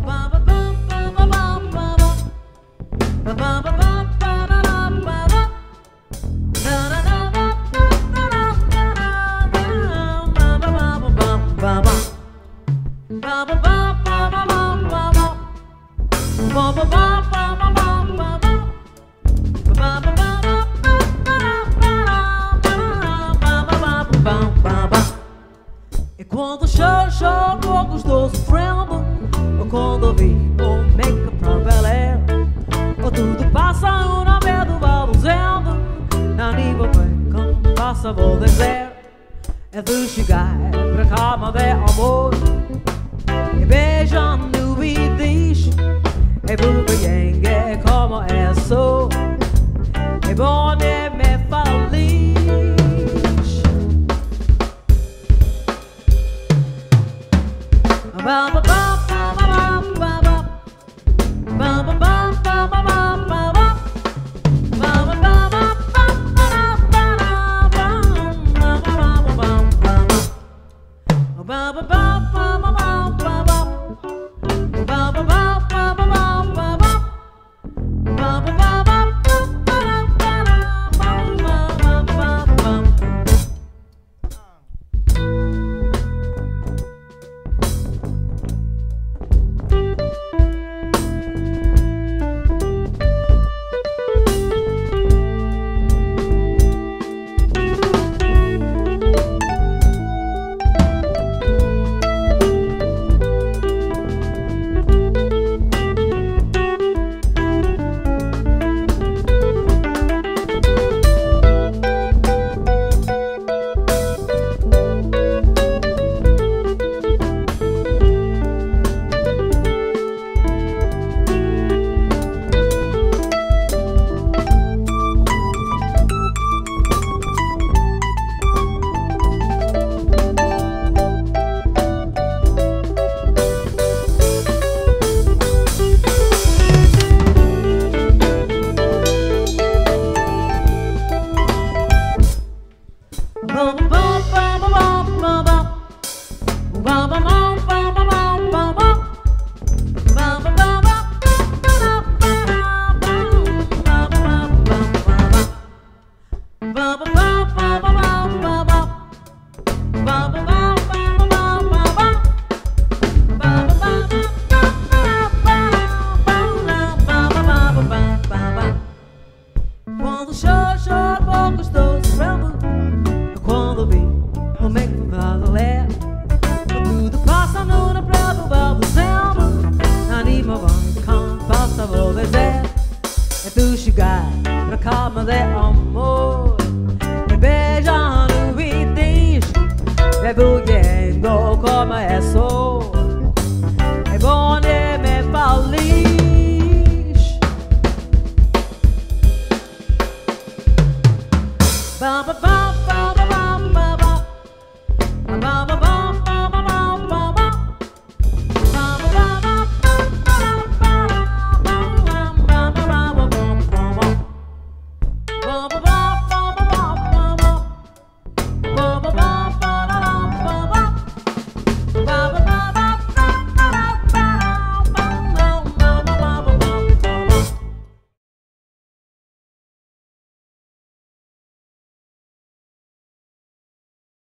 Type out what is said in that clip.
E quando chegou gostoso frente, ou quando vi o make pra Belém, ou tudo passa uma vez do baluzendo, na nível bem, quando passa vou dizer, é de chegar pra cama de amor, e beijando e diz, é porque é como é só, é bom e me feliz. Ba ba ba ba ba ba ba ba ba ba ba ba ba Quando chegou gostoso frente, quando vi o make pra Belém, tudo passa na praia do balbuciendo, anima vai quando passa vou dizer, é tu chegar pra cama de amor, e beijando e diz, é buguendo como é só.